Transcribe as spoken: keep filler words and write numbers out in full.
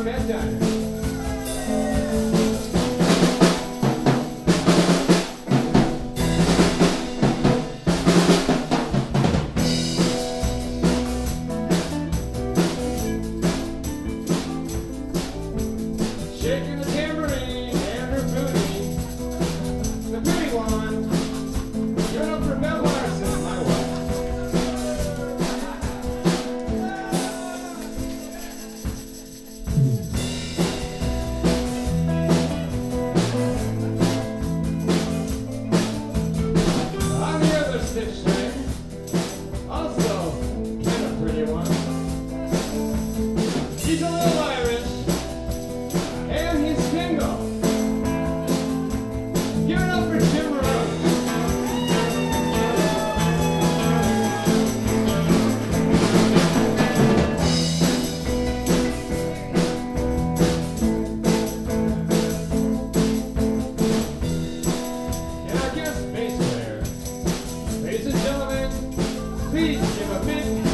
Gourmet Diner. Shaking the tambourine and her booty, the pretty one, you're up for Mel Larson, my wife. On the other six string, also kind of pretty one, he's a little Irish. And he's single. Give it up for Jim Rose. And our guest bass player, ladies and gentlemen, please give a big